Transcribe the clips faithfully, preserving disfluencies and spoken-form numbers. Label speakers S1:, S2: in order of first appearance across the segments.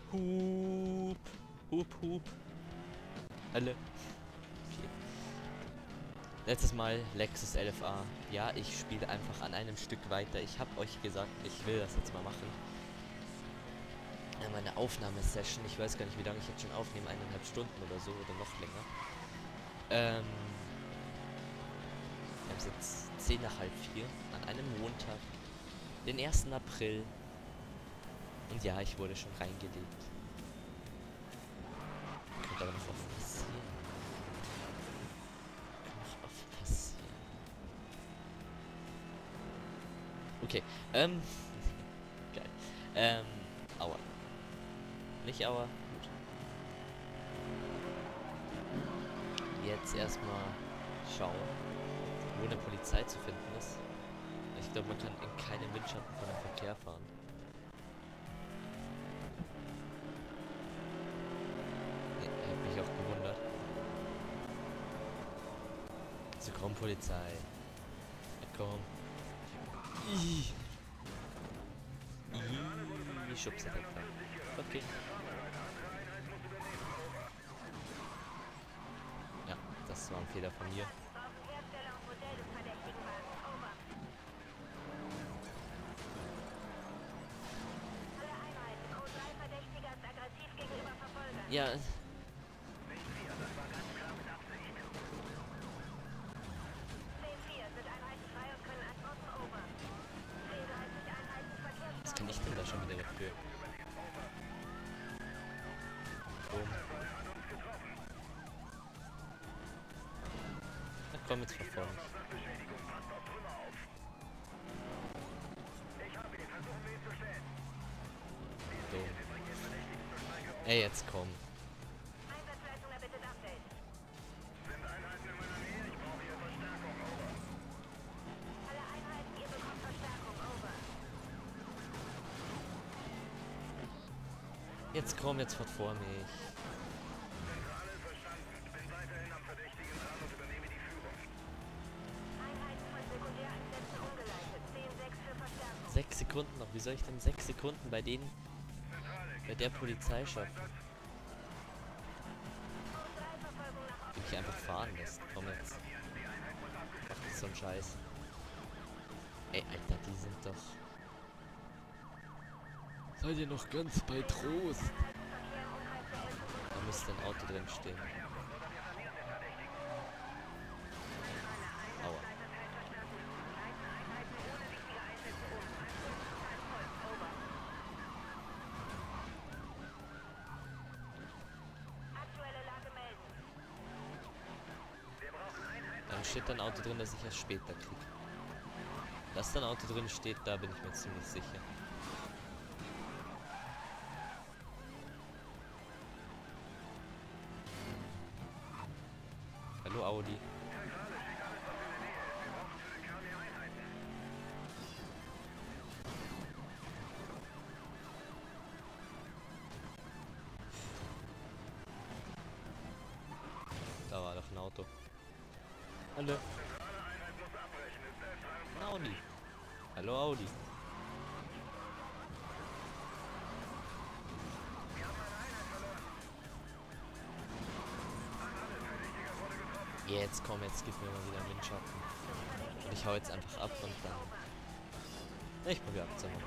S1: Hup. Hup, hup. Alle. Okay. Letztes Mal Lexus L F A. Ja, ich spiele einfach an einem Stück weiter. Ich habe euch gesagt, ich will das jetzt mal machen. Ja, meine Aufnahmesession. Ich weiß gar nicht, wie lange ich jetzt schon aufnehme. Eineinhalb Stunden oder so oder noch länger. Ähm. Wir haben jetzt zehn nach halb vier an einem Montag, den ersten April. Und ja, ich wurde schon reingelegt. Könnte aber noch oft passieren. Könnte noch oft passieren. Okay, ähm. Geil. Ähm, aua. Nicht aua. Gut. Jetzt erstmal schauen, wo eine Polizei zu finden ist. Ich glaube, man kann in keinem Windschatten von dem Verkehr fahren. Nee, hab mich auch gewundert. So, komm, Polizei. Ja, komm. Ih. Ih, schubse weg. Okay. Ja, das war ein Fehler von mir. Ja. Was kann ich denn da schon wieder dafür? Oh. Na komm, jetzt verfolgen. So. Ey, jetzt komm. Jetzt komm, jetzt fort vor mich. Sechs Sekunden noch. Wie soll ich denn sechs Sekunden bei denen, bei der Polizei schaffen? Will ich einfach fahren lässt. Komm jetzt. Ach, das ist so ein Scheiß. Ey, Alter, die sind doch... Seid ihr noch ganz bei Trost? Da müsste ein Auto drin stehen. Aua. Dann steht da ein Auto drin, das ich erst später kriege. Dass da ein Auto drin steht, da bin ich mir ziemlich sicher. Hallo Audi. Da war doch ein Auto. Hallo. Ein Audi. Hallo Audi. Jetzt komm, jetzt gib mir mal wieder einen Windschatten. Und ich hau jetzt einfach ab und dann... Ich probiere abzuhauen.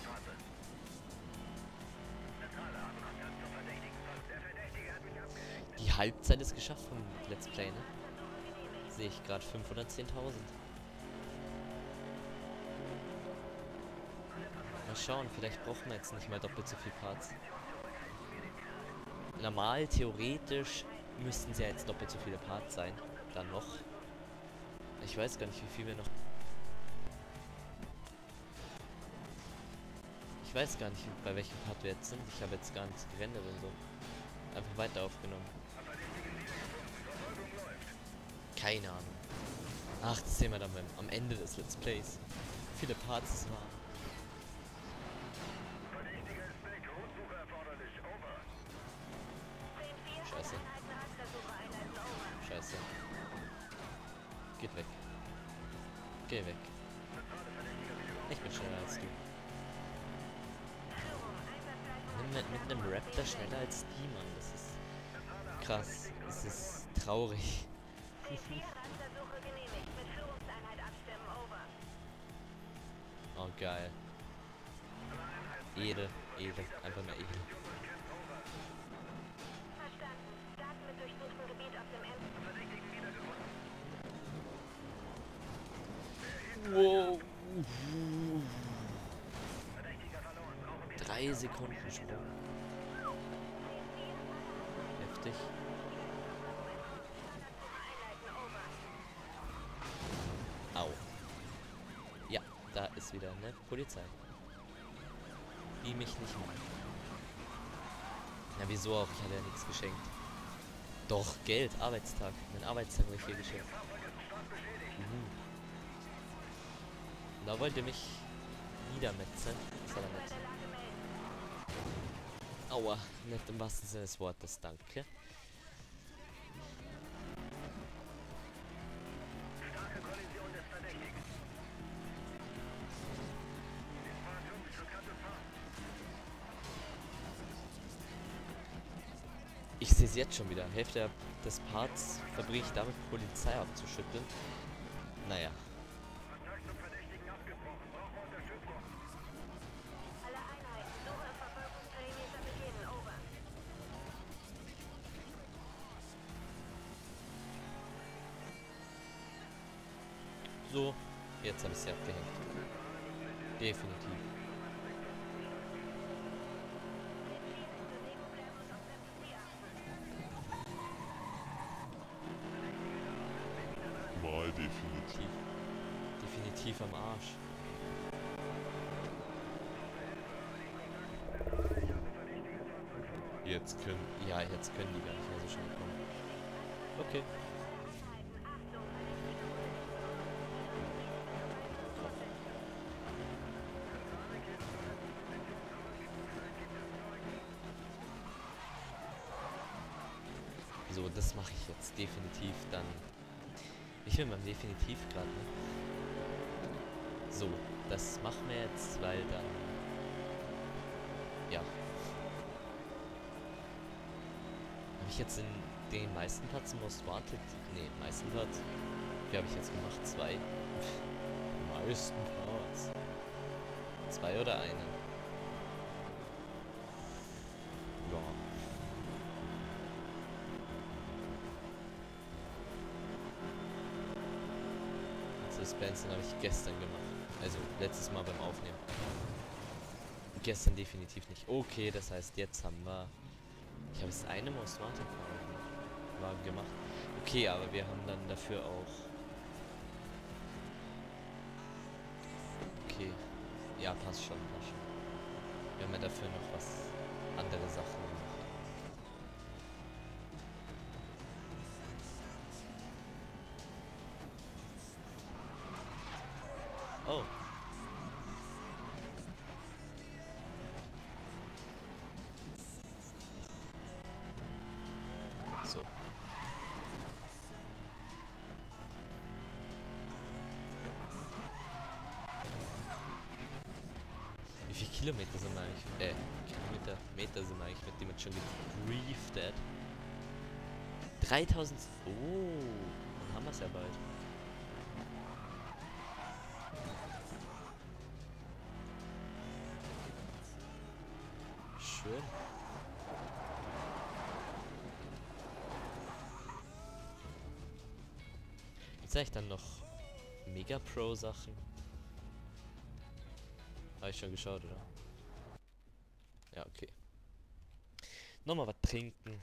S1: Die Halbzeit ist geschafft vom Let's Play, ne? Sehe ich gerade fünfhundertzehntausend. Mal schauen, vielleicht brauchen wir jetzt nicht mal doppelt so viel Parts. Normal, theoretisch, müssten sie ja jetzt doppelt so viele Parts sein. Dann noch. Ich weiß gar nicht, wie viel wir noch... Ich weiß gar nicht, bei welchem Part wir jetzt sind. Ich habe jetzt gar nichts gerendert und so. Einfach weiter aufgenommen. Keine Ahnung. Ach, das sehen wir dann beim, am Ende des Let's Plays. Wie viele Parts es waren. Scheiße. Scheiße. Geht weg. Geh weg. Ich bin schneller als du. mit, mit einem Raptor schneller als die, Mann. Das ist krass. Das ist traurig. Oh, geil. Edel, edel, einfach nur edel. Wow. Drei Sekunden Sprung. Heftig. Au. Ja, da ist wieder eine Polizei. Die mich nicht mag. Na wieso auch? Ich hatte ja nichts geschenkt. Doch, Geld, Arbeitstag. Mein Arbeitstag habe ich hier geschenkt. Mhm. Da wollt ihr mich niedermetzen. Das war nett. Aua, nicht im wahrsten Sinne des Wortes, danke. Ich sehe es jetzt schon wieder. Hälfte des Parts verbringe ich damit, Polizei abzuschütteln. Naja. So, jetzt habe ich sie abgehängt. Definitiv.
S2: Mal definitiv.
S1: Definitiv am Arsch.
S2: Jetzt können.
S1: Ja, jetzt können die gar nicht mehr so schnell kommen. Okay. So, das mache ich jetzt definitiv dann. Ich will beim definitiv gerade. Ne? So, das machen wir jetzt, weil dann. Ja. Habe ich jetzt in den meisten Parts Most Wanted? Ne, meisten Parts. Wie habe ich jetzt gemacht? Zwei. meisten Parts. Zwei oder einen? Ja. Suspension habe ich gestern gemacht. Also letztes Mal beim Aufnehmen. Gestern definitiv nicht. Okay, das heißt, jetzt haben wir. Ich habe das eine Most Wanted Wagen gemacht. Okay, aber wir haben dann dafür auch. Okay. Ja, passt schon, passt schon. Wir haben ja dafür noch was andere Sachen gemacht. Oh. So. Wie viele Kilometer sind wir eigentlich? Äh, Kilometer, Meter sind wir eigentlich mit dem jetzt schon gedriftet? dreitausend. Oh, dann haben wir es ja bald. Schön. Jetzt habe ich dann noch Mega Pro Sachen. Habe ich schon geschaut, oder? Ja, okay. Nochmal was trinken.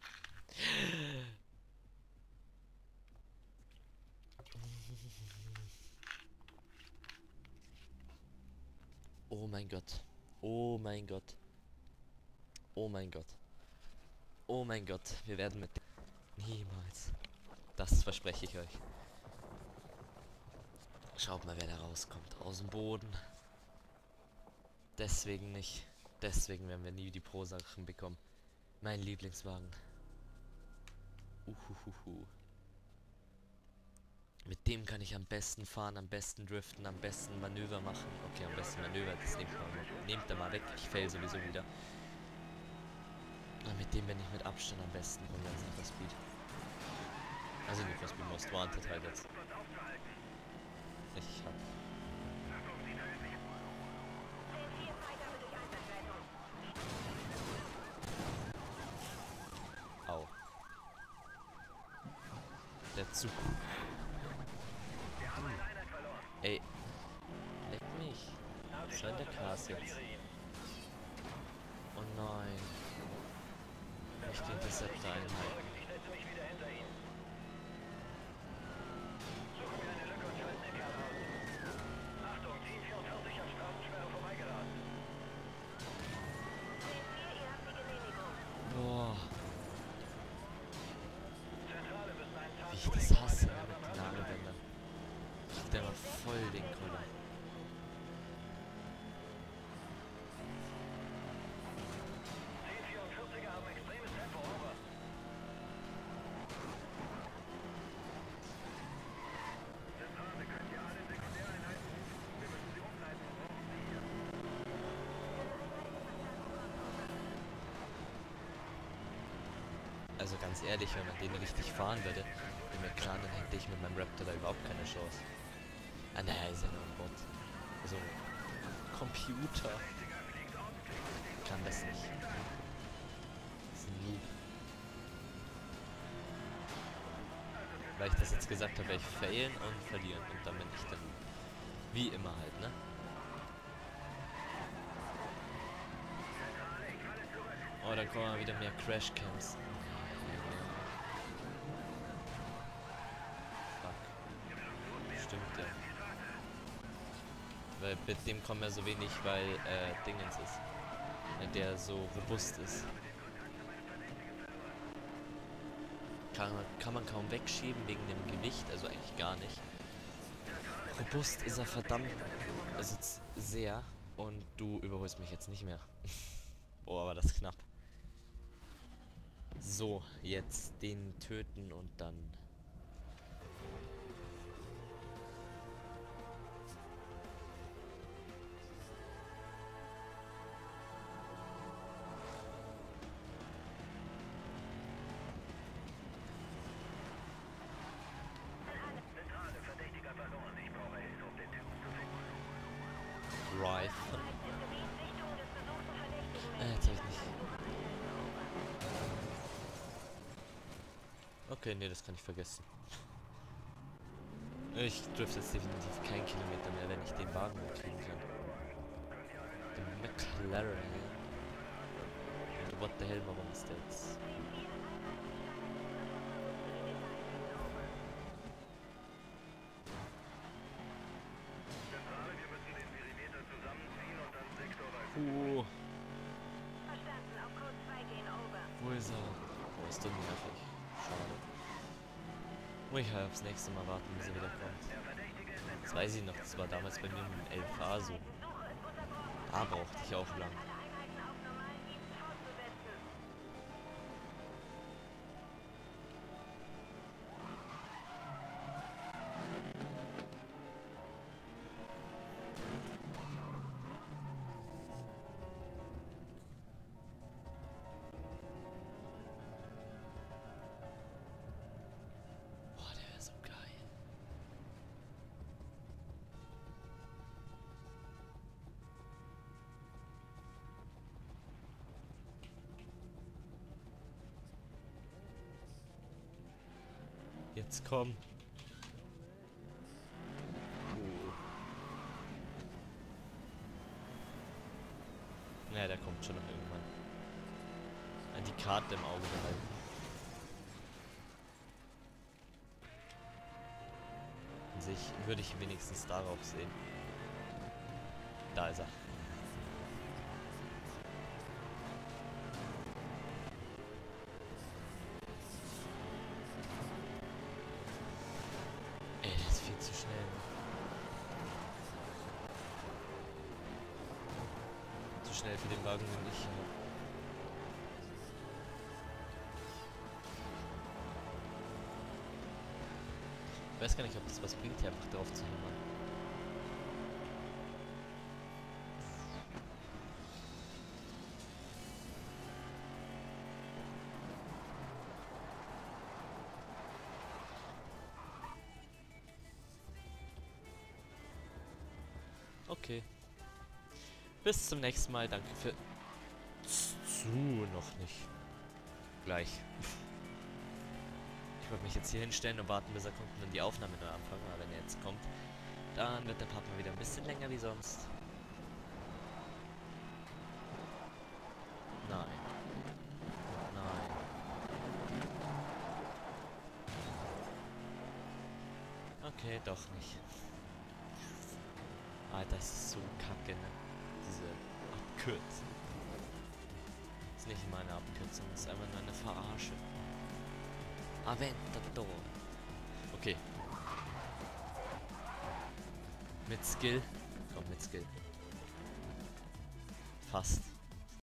S1: Oh mein Gott. Oh mein Gott. Oh mein Gott. Oh mein Gott. Wir werden mit... Niemals. Das verspreche ich euch. Schaut mal, wer da rauskommt. Aus dem Boden. Deswegen nicht. Deswegen werden wir nie die Pro-Sachen bekommen. Mein Lieblingswagen. Uhuhuhu. Mit dem kann ich am besten fahren, am besten driften, am besten Manöver machen. Okay, am besten Manöver, das nehmt, mal, nehmt da mal weg. Ich fail sowieso wieder. dem bin ich mit Abstand am besten von ganz Need for Speed. Also Need for Speed Most Wanted halt jetzt. Ich hab... Au. Der Zug. Hm. Ey. Leck mich. Was war denn der Cast jetzt? Oh nein. Nicht die Interceptor-Einheit. Boah. Wie ich das hasse mit den Nagelbändern. Kriegt der mal voll den Koller. Also ganz ehrlich, wenn man den richtig fahren würde, bin mir klar, dann hätte ich mit meinem Raptor da überhaupt keine Chance. Ah naja, ist ja nur ein Bot. Also Computer kann das nicht. Das ist ein Noob. Weil ich das jetzt gesagt habe, werde ich failen und verlieren. Und dann bin ich dann wie immer halt, ne? Oh, dann kommen wieder mehr Crashcams. Stimmt, ja. Weil mit dem kommen wir so wenig, weil äh, Dingens ist. Der so robust ist. Kann, kann man kaum wegschieben wegen dem Gewicht, also eigentlich gar nicht. Robust ist er verdammt, also sehr. Und du überholst mich jetzt nicht mehr. Boah, war das knapp. So, jetzt den töten und dann... Rifle. Äh, jetzt hab ich nicht. Okay, nee, das kann ich vergessen. Ich dürfte jetzt definitiv keinen Kilometer mehr, wenn ich den Wagen kriegen kann. Den McLaren. Und what the hell, warum ist der jetzt? Uh. Wo ist er? Wo ist der nervig? Schade. Muss ich halt aufs nächste Mal warten, bis er wieder kommt. Das weiß ich noch, das war damals bei mir mit dem elf A so. Da brauchte ich auch lang. Jetzt komm. Uh. Naja, der kommt schon noch irgendwann. Die Karte im Auge behalten. An sich würde ich wenigstens darauf sehen. Da ist er. Zu schnell. Zu schnell für den Wagen, den ich habe. Ich weiß gar nicht, ob das was bringt, hier einfach drauf zu hämmern. okay. Bis zum nächsten Mal. Danke für... Zu noch nicht. Gleich. Ich wollte mich jetzt hier hinstellen und warten, bis er kommt und dann die Aufnahme neu anfangen. Aber wenn er jetzt kommt, dann wird der Part mal wieder ein bisschen länger wie sonst. Nein. Nein. Okay, doch nicht. Alter, das ist so kacke, ne? Diese Abkürzung. Das ist nicht meine Abkürzung, das ist einfach nur eine Verarsche. Aventador. Okay. Mit Skill. Komm, mit Skill. Fast.